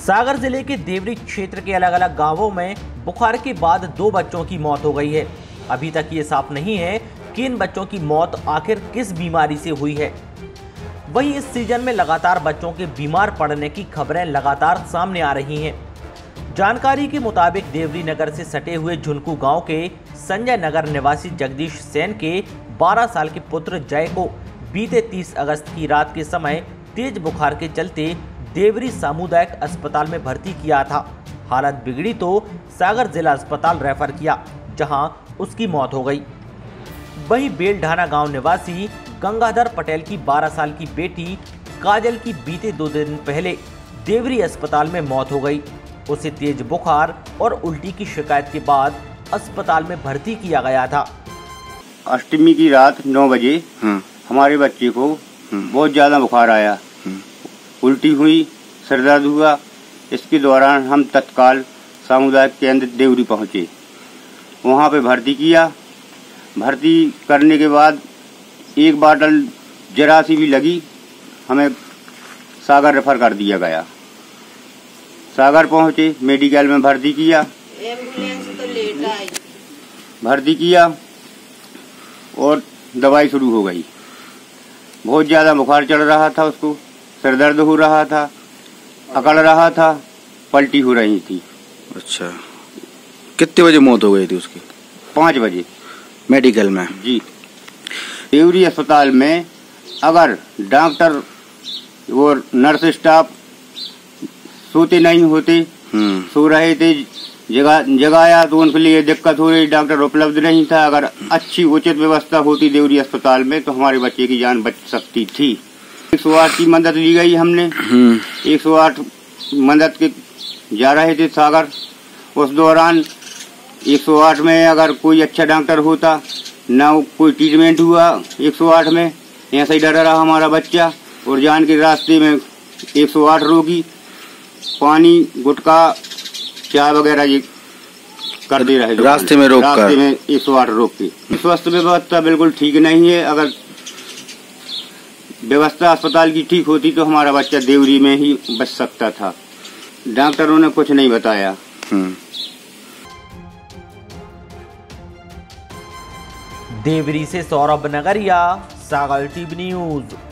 सागर जिले के देवरी क्षेत्र के अलग अलग गांवों में बुखार के बाद 2 बच्चों की मौत हो गई है। अभी तक ये साफ नहीं है कि इन बच्चों की मौत आखिर किस बीमारी से हुई है। वहीं इस सीजन में लगातार बच्चों के बीमार पड़ने की खबरें लगातार सामने आ रही हैं। जानकारी के मुताबिक देवरी नगर से सटे हुए झुनकू गांव के संजय नगर निवासी जगदीश सेन के 12 साल के पुत्र जय को बीते 30 अगस्त की रात के समय तेज बुखार के चलते देवरी सामुदायिक अस्पताल में भर्ती किया था। हालत बिगड़ी तो सागर जिला अस्पताल रेफर किया, जहां उसकी मौत हो गई। वहीं बेलढाना गांव निवासी गंगाधर पटेल की 12 साल की बेटी काजल की बीते 2 दिन पहले देवरी अस्पताल में मौत हो गई। उसे तेज बुखार और उल्टी की शिकायत के बाद अस्पताल में भर्ती किया गया था। अष्टमी की रात 9 बजे हमारे बच्चे को बहुत ज़्यादा बुखार आया, उल्टी हुई, सिर दर्द हुआ। इसके दौरान हम तत्काल सामुदायिक केंद्र देवरी पहुँचे, वहाँ पे भर्ती किया। भर्ती करने के बाद एक बाटल जरा सी भी लगी, हमें सागर रेफर कर दिया गया। सागर पहुँचे, मेडिकल में भर्ती किया। एम्बुलेंस तो लेट आई। भर्ती किया और दवाई शुरू हो गई। बहुत ज़्यादा बुखार चढ़ रहा था उसको, सिर दर्द हो रहा था, अकड़ रहा था, पलटी हो रही थी। अच्छा, कितने बजे मौत हो गई थी उसकी? 5 बजे मेडिकल में? जी। देवरी अस्पताल में अगर डॉक्टर और नर्स स्टाफ सोते नहीं होते, सो रहे थे, जगाया तो उनके लिए दिक्कत हो रही, डॉक्टर उपलब्ध नहीं था। अगर अच्छी उचित व्यवस्था होती देवरी अस्पताल में तो हमारे बच्चे की जान बच सकती थी। 108 की मदद ली गई हमने। 108 मदद के जा रहे थे सागर। उस दौरान 108 में अगर कोई अच्छा डॉक्टर होता, ना कोई ट्रीटमेंट हुआ 108 में, ऐसा ही डर रहा हमारा बच्चा। और जान के रास्ते में 108 रोगी पानी, गुटखा, चाय वगैरह ये करते रहे रास्ते में 108 रोक के। स्वास्थ्य व्यवस्था बिल्कुल ठीक नहीं है। अगर व्यवस्था अस्पताल की ठीक होती तो हमारा बच्चा देवरी में ही बच सकता था। डॉक्टरों ने कुछ नहीं बताया। देवरी से सौरभ नगरिया, सागर टीवी न्यूज।